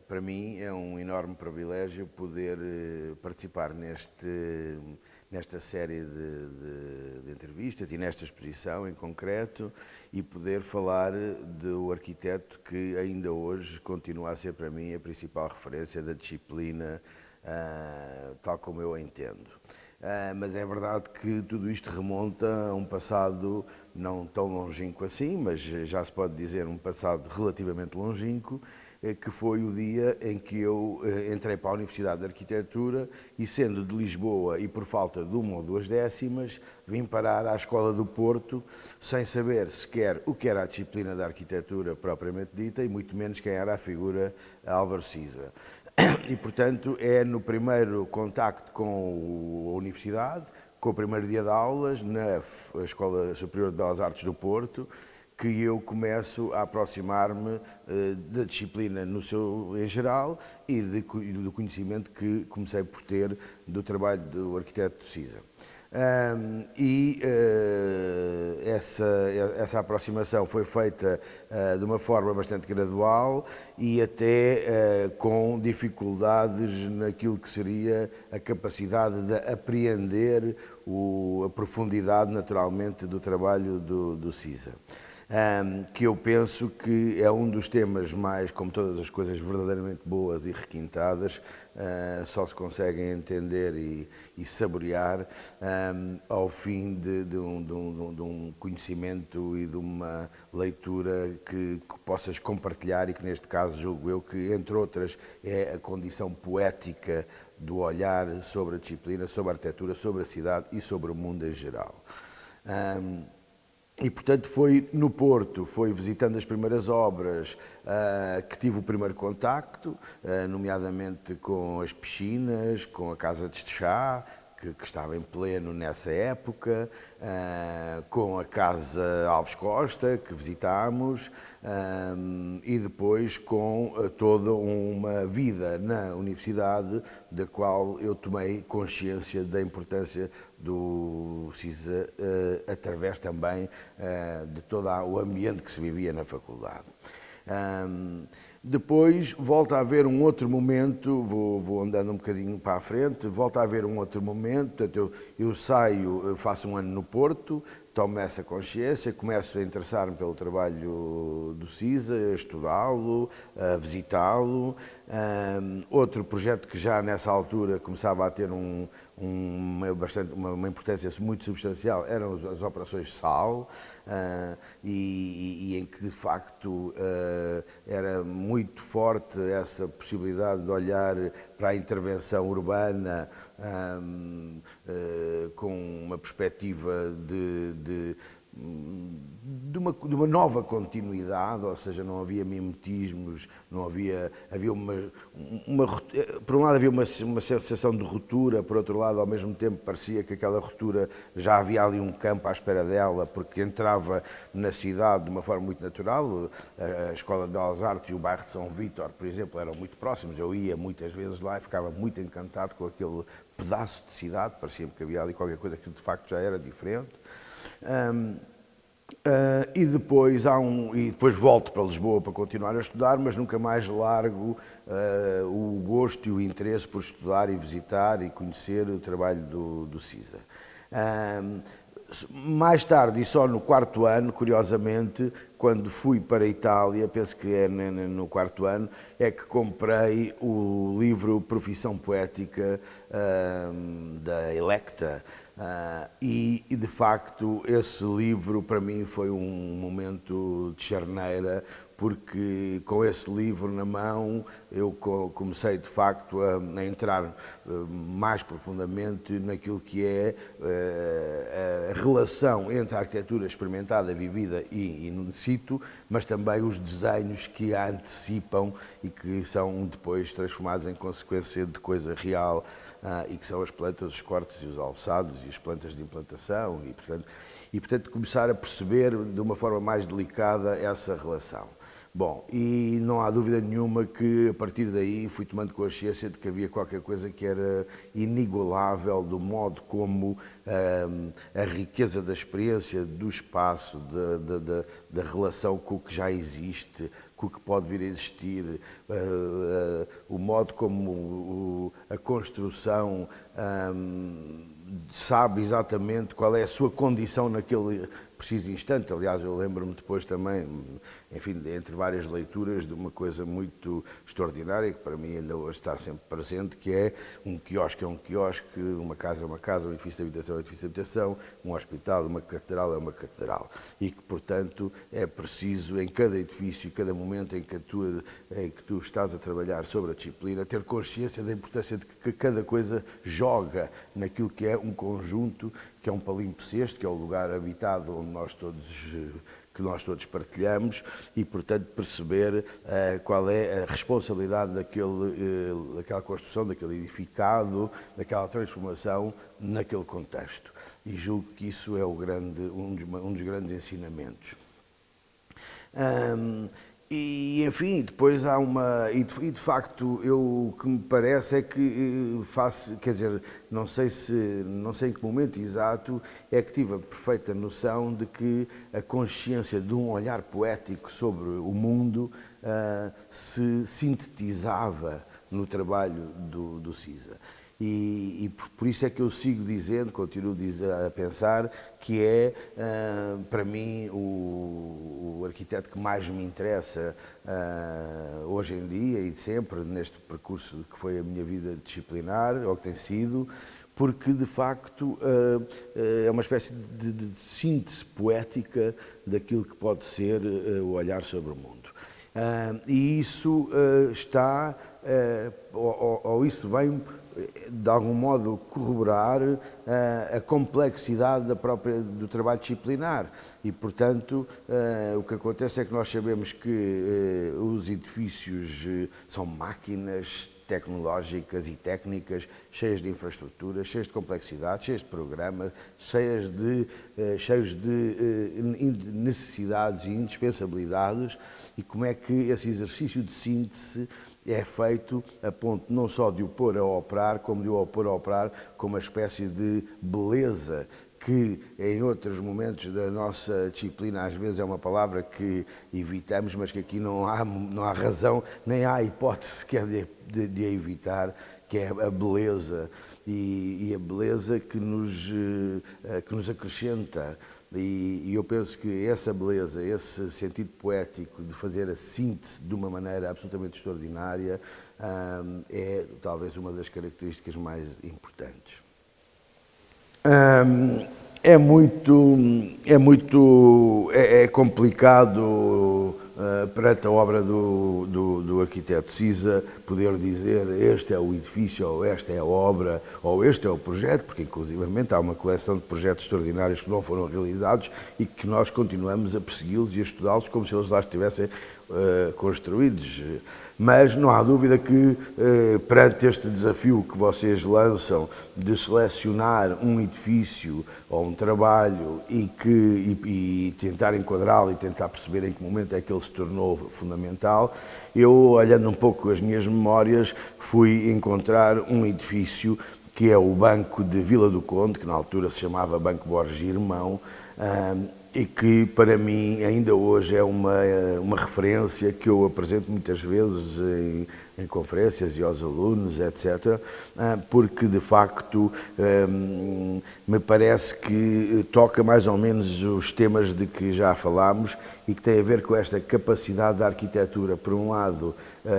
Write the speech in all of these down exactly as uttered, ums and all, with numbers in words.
para mim é um enorme privilégio poder uh, participar neste, nesta série de, de, de entrevistas e nesta exposição em concreto e poder falar do arquiteto que ainda hoje continua a ser para mim a principal referência da disciplina, uh, tal como eu a entendo. Uh, mas é verdade que tudo isto remonta a um passado não tão longínquo assim, mas já se pode dizer um passado relativamente longínquo, que foi o dia em que eu entrei para a Universidade de Arquitetura e, sendo de Lisboa e por falta de uma ou duas décimas, vim parar à Escola do Porto sem saber sequer o que era a disciplina da arquitetura propriamente dita e muito menos quem era a figura Álvaro Siza. E, portanto, é no primeiro contacto com a Universidade, com o primeiro dia de aulas, na Escola Superior de Belas Artes do Porto, que eu começo a aproximar-me uh, da disciplina no seu, em geral e de, do conhecimento que comecei por ter do trabalho do arquiteto Siza. Um, e uh, essa, essa aproximação foi feita uh, de uma forma bastante gradual e até uh, com dificuldades naquilo que seria a capacidade de apreender o, a profundidade, naturalmente, do trabalho do, do Siza. Um, que eu penso que é um dos temas mais, como todas as coisas verdadeiramente boas e requintadas, uh, só se conseguem entender e, e saborear um, ao fim de, de, um, de, um, de um conhecimento e de uma leitura que, que possas compartilhar e que neste caso julgo eu que, entre outras, é a condição poética do olhar sobre a disciplina, sobre a arquitetura, sobre a cidade e sobre o mundo em geral. Um, E, portanto, foi no Porto, foi visitando as primeiras obras uh, que tive o primeiro contacto, uh, nomeadamente com as piscinas, com a Casa de Chá, que, que estava em pleno nessa época, uh, com a Casa Alves Costa, que visitámos, um, e depois com uh, toda uma vida na universidade, da qual eu tomei consciência da importância do Siza, uh, através também uh, de todo o ambiente que se vivia na faculdade. Um, depois volta a haver um outro momento, vou, vou andando um bocadinho para a frente, volta a haver um outro momento, portanto eu, eu saio, faço um ano no Porto, tomo essa consciência, começo a interessar-me pelo trabalho do Siza, a estudá-lo, a visitá-lo. Um, outro projeto que já nessa altura começava a ter um, um, uma, bastante, uma, uma importância muito substancial eram as operações Sal, uh, e, e em que de facto uh, era muito forte essa possibilidade de olhar para a intervenção urbana um, uh, com uma perspectiva de, de De uma, de uma nova continuidade, ou seja, não havia mimetismos, não havia, havia uma, uma, por um lado havia uma, uma sensação de ruptura, por outro lado ao mesmo tempo parecia que aquela ruptura já havia ali um campo à espera dela, porque entrava na cidade de uma forma muito natural. A Escola de Belas Artes e o bairro de São Vítor, por exemplo, eram muito próximos, eu ia muitas vezes lá e ficava muito encantado com aquele pedaço de cidade, parecia-me que havia ali qualquer coisa que de facto já era diferente. Um, uh, e, depois há um, e depois volto para Lisboa para continuar a estudar, mas nunca mais largo uh, o gosto e o interesse por estudar e visitar e conhecer o trabalho do, do Siza. Um, mais tarde, e só no quarto ano, curiosamente, quando fui para a Itália, penso que é no quarto ano, é que comprei o livro Profissão Poética um, da Electa. Uh, e, e, de facto, esse livro para mim foi um momento de charneira, porque com esse livro na mão eu comecei de facto a, a entrar uh, mais profundamente naquilo que é uh, a relação entre a arquitetura experimentada, vivida e in situ, mas também os desenhos que a antecipam e que são depois transformados em consequência de coisa real. Ah, e que são as plantas, os cortes e os alçados e as plantas de implantação e portanto, e, portanto, começar a perceber de uma forma mais delicada essa relação. Bom, e não há dúvida nenhuma que a partir daí fui tomando consciência de que havia qualquer coisa que era inigualável do modo como hum, a riqueza da experiência, do espaço, da, da, da relação com o que já existe, com o que pode vir a existir, uh, uh, o modo como o, a construção um, sabe exatamente qual é a sua condição naquele preciso instante. Aliás, eu lembro-me depois também, enfim, entre várias leituras, de uma coisa muito extraordinária, que para mim ainda hoje está sempre presente, que é um quiosque é um quiosque, uma casa é uma casa, um edifício de habitação é um edifício de habitação, um hospital, uma catedral é uma catedral. E que, portanto, é preciso, em cada edifício, em cada momento em que tu, em que tu estás a trabalhar sobre a disciplina, ter consciência da importância de que cada coisa joga naquilo que é um conjunto, que é um palimpsesto, que é o lugar habitado onde nós todos, que nós todos partilhamos, e, portanto, perceber uh, qual é a responsabilidade daquele, uh, daquela construção, daquele edificado, daquela transformação naquele contexto. E julgo que isso é o grande, um, dos, um dos grandes ensinamentos. Um, E, enfim, depois há uma... E de, e de facto, eu, o que me parece é que faço... Quer dizer, não sei se... Não sei em que momento exato é que tive a perfeita noção de que a consciência de um olhar poético sobre o mundo uh, se sintetizava no trabalho do, do Cisa. E, e por isso é que eu sigo dizendo, continuo a pensar, que é, uh, para mim, o, o arquiteto que mais me interessa uh, hoje em dia e sempre neste percurso que foi a minha vida disciplinar, ou que tem sido, porque, de facto, uh, uh, é uma espécie de, de síntese poética daquilo que pode ser uh, o olhar sobre o mundo. Uh, e isso uh, está, uh, ou, ou isso vem, de algum modo, corroborar uh, a complexidade da própria, do trabalho disciplinar. E, portanto, uh, o que acontece é que nós sabemos que uh, os edifícios uh, são máquinas tecnológicas e técnicas cheias de infraestruturas, cheias de complexidade, cheias de programas, cheias de, uh, cheios de uh, necessidades e indispensabilidades, e como é que esse exercício de síntese é feito a ponto não só de o pôr a operar, como de o pôr a operar com uma espécie de beleza que em outros momentos da nossa disciplina às vezes é uma palavra que evitamos, mas que aqui não há, não há razão, nem há hipótese sequer de, de, de a evitar, que é a beleza, e, e a beleza que nos, que nos acrescenta. E, e eu penso que essa beleza, esse sentido poético de fazer a síntese de uma maneira absolutamente extraordinária hum, é talvez uma das características mais importantes. Hum, é muito, é muito, é, é complicado uh, perante a obra do, do, do arquiteto Cisa poder dizer este é o edifício, ou esta é a obra, ou este é o projeto, porque inclusivamente há uma coleção de projetos extraordinários que não foram realizados e que nós continuamos a persegui-los e a estudá-los como se eles lá estivessem uh, construídos. Mas não há dúvida que, eh, perante este desafio que vocês lançam de selecionar um edifício ou um trabalho e, que, e, e tentar enquadrá-lo e tentar perceber em que momento é que ele se tornou fundamental, eu, olhando um pouco as minhas memórias, fui encontrar um edifício que é o Banco de Vila do Conde, que na altura se chamava Banco Borges Irmão, um, e que para mim ainda hoje é uma, uma referência que eu apresento muitas vezes em, em conferências e aos alunos, etcétera, porque de facto me parece que toca mais ou menos os temas de que já falámos e que tem a ver com esta capacidade da arquitetura, por um lado,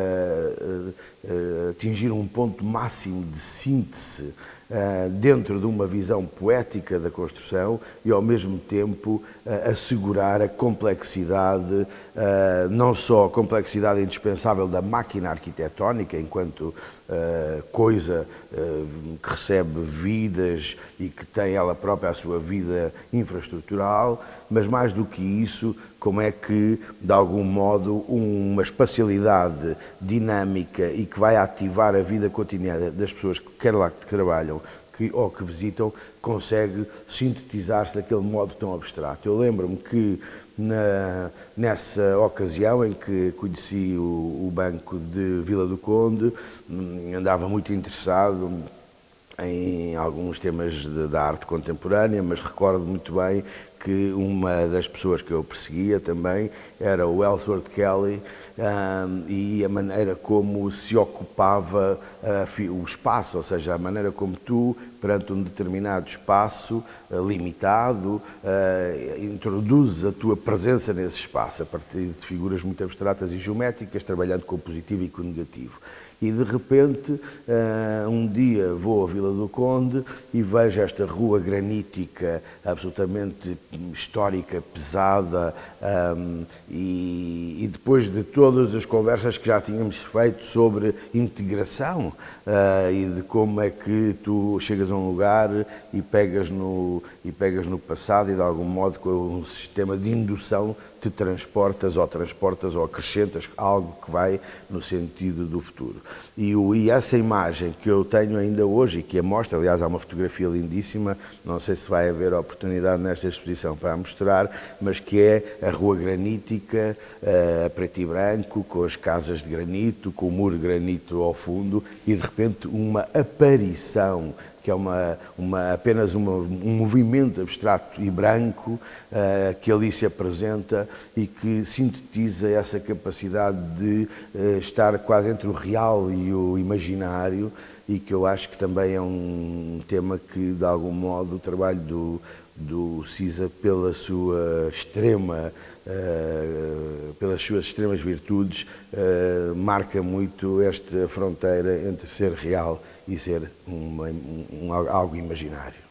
atingir um ponto máximo de síntese Uh, dentro de uma visão poética da construção e, ao mesmo tempo, uh, assegurar a complexidade, uh, não só a complexidade indispensável da máquina arquitetónica, enquanto uh, coisa uh, que recebe vidas e que tem ela própria a sua vida infraestrutural, mas mais do que isso, como é que, de algum modo, uma espacialidade dinâmica e que vai ativar a vida cotidiana das pessoas que quer lá que trabalham que, ou que visitam, consegue sintetizar-se daquele modo tão abstrato. Eu lembro-me que na, nessa ocasião em que conheci o, o Banco de Vila do Conde, andava muito interessado em alguns temas da arte contemporânea, mas recordo muito bem que uma das pessoas que eu perseguia também era o Ellsworth Kelly, um, e a maneira como se ocupava uh, o espaço, ou seja, a maneira como tu, perante um determinado espaço uh, limitado, uh, introduzes a tua presença nesse espaço, a partir de figuras muito abstratas e geométricas, trabalhando com o positivo e com o negativo. E de repente, um dia vou à Vila do Conde e vejo esta rua granítica absolutamente histórica, pesada, e depois de todas as conversas que já tínhamos feito sobre integração e de como é que tu chegas a um lugar e pegas no, e pegas no passado e de algum modo com um sistema de indução te transportas ou transportas ou acrescentas algo que vai no sentido do futuro. E, o, e essa imagem que eu tenho ainda hoje, e que a mostra, aliás, há uma fotografia lindíssima, não sei se vai haver oportunidade nesta exposição para a mostrar, mas que é a rua granítica, a preto e branco, com as casas de granito, com o muro de granito ao fundo, e de repente uma aparição que é uma, uma, apenas uma, um movimento abstrato e branco uh, que ali se apresenta e que sintetiza essa capacidade de uh, estar quase entre o real e o imaginário, e que eu acho que também é um tema que, de algum modo, o trabalho do, do Cisa, pela sua extrema, uh, pelas suas extremas virtudes, uh, marca muito esta fronteira entre ser real e ser uma, um, algo imaginário.